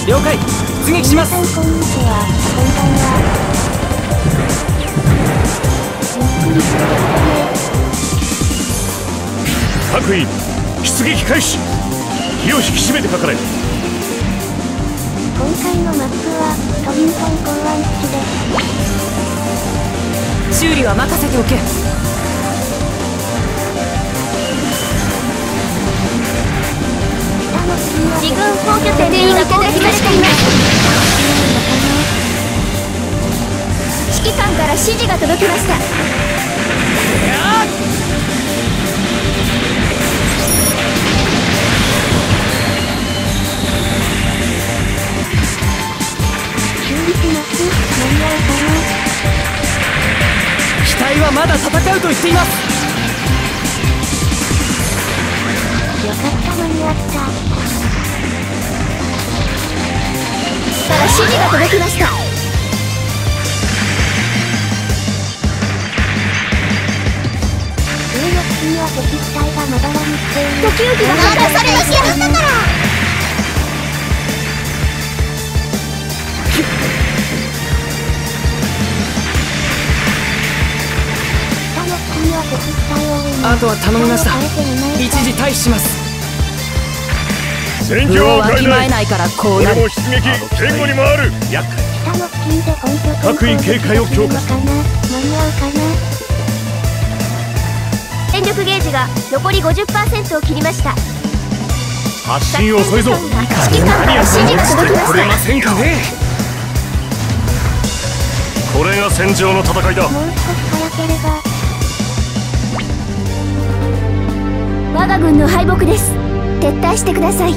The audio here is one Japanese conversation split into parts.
了解。出撃します。 皆さんこんにちは。こんばんは。ゆっくりしてくださいね。 各員出撃開始。気を引き締めてかかれ。 今回のマップはトリントン港湾基地です。 修理は任せておけ。 自軍防御線 B が攻撃されています。指揮官から指示が届きました。修理します。間に合うかな。 機体はまだ戦うと言っています。 よかった、間に合った。から指示が届きました。上の基地には敵機体がまばらに来ている。時々が破壊されますよ。だから下の基地には敵機体を追います。 あとは頼みました。一時退避します。 戦況を変えない。 ないからこうなる。 俺も出撃援護に回る。厄介。 下の基地で本拠地各員警戒を強化する。 間に合うかな。電力ゲージが残り 50% を切りました。 発進遅いぞ。 指揮官から指示が届きまこれました。 せんかね。これが戦場の戦いだ。 もう少し早ければ。我が軍の敗北です。撤退してください。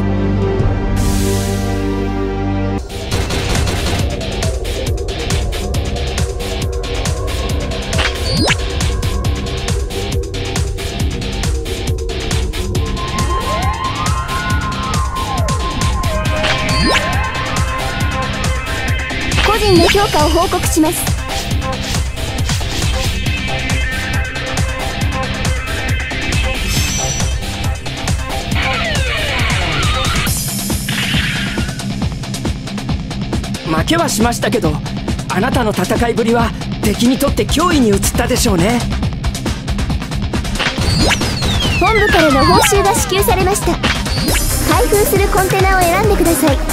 個人の評価を報告します。 負けはしましたけど、あなたの戦いぶりは敵にとって脅威に移ったでしょうね。 本部からの報酬が支給されました。開封するコンテナを選んでください。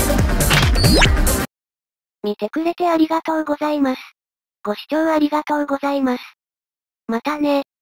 見てくれてありがとうございます。ご視聴ありがとうございます。またね。